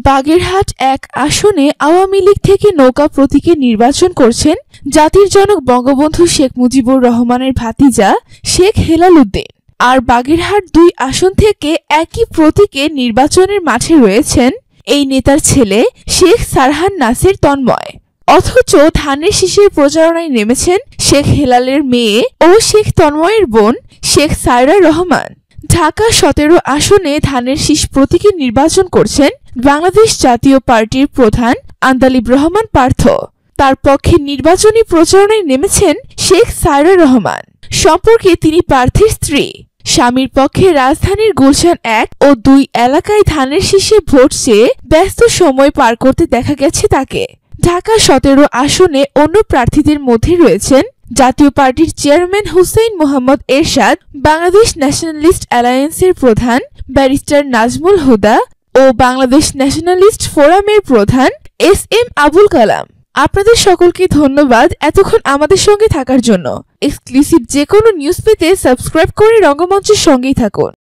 বাগেরহাট ১ আসনে আওয়ামী লীগ থেকে নৌকা প্রতীকে নির্বাচন করছেন জাতির জনক বঙ্গবন্ধু শেখ মুজিবুর রহমানের ভাতিজা শেখ হেলাল উদ্দিন। আর বাগেরহাট ২ আসন থেকে একই প্রতীকে নির্বাচনের মাঠে রয়েছেন এই নেতার ছেলে শেখ সারহান নাসির তন্ময়। অথচ ধানের শীষের প্রচারণায় নেমেছেন শেখ হেলালের মেয়ে ও শেখ তন্ময়ের বোন শেখ সায়রা রহমান। ঢাকা ১৭ আসনে ধানের শীষ প্রতীকে নির্বাচন করছেন বাংলাদেশ জাতীয় পার্টির প্রধান আন্দালিব রহমান পার্থ। তার পক্ষে নির্বাচনী প্রচারণায় নেমেছেন শেখ সায়রা রহমান। সম্পর্কে তিনি প্রার্থীর স্ত্রী। স্বামীর পক্ষে রাজধানীর গুলশান ১ ও ২ এলাকায় ধানের শীষে ভোট চেয়ে ব্যস্ত সময় পার করতে দেখা গেছে তাকে। ঢাকা ১৭ আসনে অন্য প্রার্থীদের মধ্যে রয়েছেন জাতীয় পার্টির চেয়ারম্যান হুসেইন মোহাম্মদ এরশাদ, বাংলাদেশ ন্যাশনালিস্ট অ্যালায়েন্সের প্রধান ব্যারিস্টার নাজমুল হুদা ও বাংলাদেশ ন্যাশনালিস্ট ফোরামের প্রধান SM আবুল কালাম। আপনাদের সকলকে ধন্যবাদ এতক্ষণ আমাদের সঙ্গে থাকার জন্য। এক্সক্লুসিভ যে কোনো নিউজ পেতে সাবস্ক্রাইব করে রঙ্গমঞ্চের সঙ্গেই থাকুন।